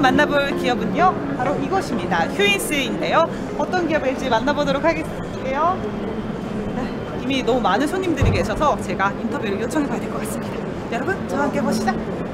만나볼 기업은요 바로 이곳입니다. 휴인스인데요. 어떤 기업일지 만나보도록 하겠고요. 네, 이미 너무 많은 손님들이 계셔서 제가 인터뷰를 요청해 봐야 될 것 같습니다. 여러분 저와 함께 보시죠.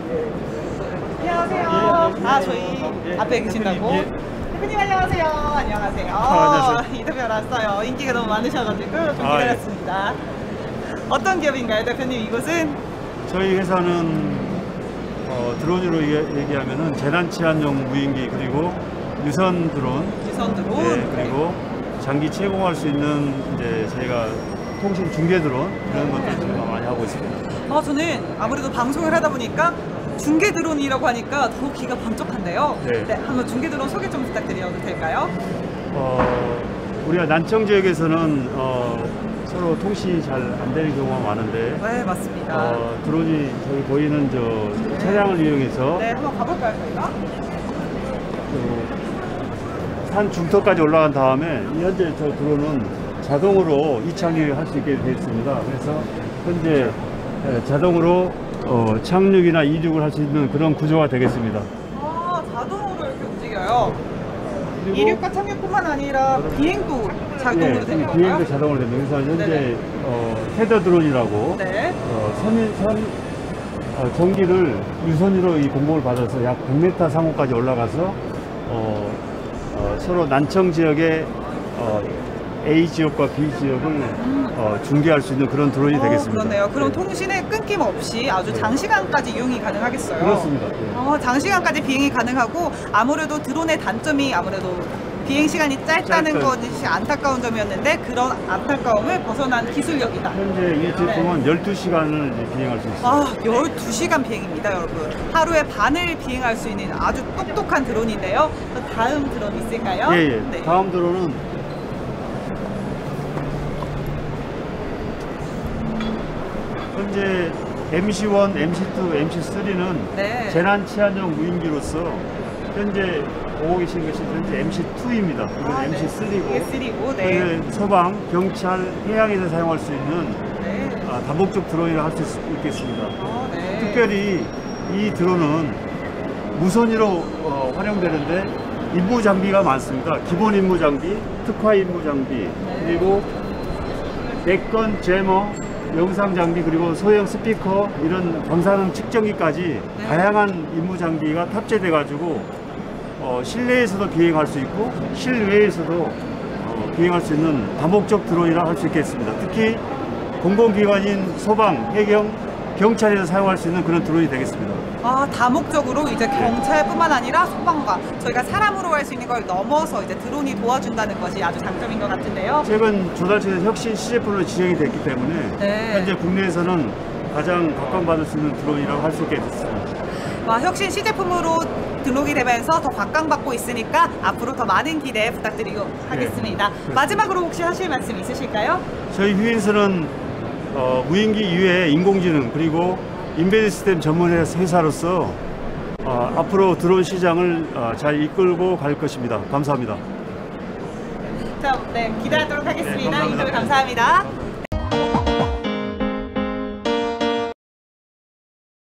안녕하세요. 저희 앞에 계신다고. 대표님 안녕하세요. 안녕하세요. 안녕하세요. 인터뷰하러 왔어요. 인기가 너무 많으셔가지고 좀 기다렸습니다. 어떤 기업인가요, 대표님? 이곳은? 저희 회사는 드론으로 얘기하면은 재난치안용 무인기 그리고 유선 드론, 네, 그리고 장기 채공할 수 있는 이제 저희가 통신 중계 드론 이런 것들 저희가 많이 하고 있습니다. 저는 아무래도 방송을 하다 보니까 중계 드론이라고 하니까 더 귀가 번쩍한데요. 네. 한번 중계 드론 소개 좀 부탁드려도 될까요? 우리가 난청 지역에서는 서로 통신이 잘 안 되는 경우가 많은데, 네, 맞습니다. 드론이 저기 보이는 저 차량을 이용해서 네, 한번 가볼까요, 저희가? 산 중턱까지 올라간 다음에 현재 저 드론은 자동으로 이착륙을 할 수 있게 되어 있습니다. 그래서 현재 자동으로 착륙이나 이륙을 할 수 있는 그런 구조가 되겠습니다. 자동으로 이렇게 움직여요. 이륙과 착륙뿐만 아니라 비행도 자동으로 되는 건가요? 비행도 자동으로 됩니다. 그래서 현재 헤더 드론이라고 네. 전기를 유선으로 이 공급을 받아서 약 100m 상호까지 올라가서 서로 난청 지역의 A 지역과 B 지역을 중계할 수 있는 그런 드론이 되겠습니다. 그렇네요. 그럼 네. 통신에 끊김없이 아주 장시간까지 이용이 가능하겠어요. 그렇습니다. 네. 장시간까지 비행이 가능하고, 아무래도 드론의 단점이 아무래도 비행 시간이 짧다는 것이 안타까운 점이었는데, 그런 안타까움을 벗어난 기술력이다. 현재 이 제품은 12시간을 비행할 수 있습니다. 12시간 비행입니다, 여러분. 하루에 반을 비행할 수 있는 아주 똑똑한 드론인데요. 다음 드론 있을까요? 예. 네. 다음 드론은 현재 MC1, MC2, MC3는 네. 재난치안용 무인기로서 현재 보고 계신 것이 현재 MC2입니다. 이건 MC3고, 이게 3고, 네. 소방, 경찰, 해양에서 사용할 수 있는 네. 다목적 드론이라 할 수 있겠습니다. 네. 특별히 이 드론은 무선으로 활용되는데 임무 장비가 많습니다. 기본 임무 장비, 특화 임무 장비, 그리고 베건, 제머, 영상 장비, 그리고 소형 스피커, 이런 방사능 측정기까지 다양한 임무 장비가 탑재돼 가지고 실내에서도 비행할 수 있고 실외에서도 비행할 수 있는 다목적 드론이라 할 수 있겠습니다. 특히 공공기관인 소방, 해경, 경찰에서 사용할 수 있는 그런 드론이 되겠습니다. 다목적으로 이제 경찰뿐만 아니라 소방과 저희가 사람으로 할 수 있는 걸 넘어서 이제 드론이 도와준다는 것이 아주 장점인 것 같은데요. 최근 조달처에서 혁신 시제품으로 지정이 됐기 때문에 현재 국내에서는 가장 각광받을 수 있는 드론이라고 할 수 있게 됐습니다. 혁신 시제품으로 등록이 되면서 더 각광받고 있으니까 앞으로 더 많은 기대 부탁드리고 하겠습니다. 마지막으로 혹시 하실 말씀 있으실까요? 저희 휴인스는 무인기 이외에 인공지능 그리고 인베드 시스템 전문 회사로서 앞으로 드론 시장을 잘 이끌고 갈 것입니다. 감사합니다. 기대하도록 하겠습니다. 감사합니다. 인터뷰 감사합니다.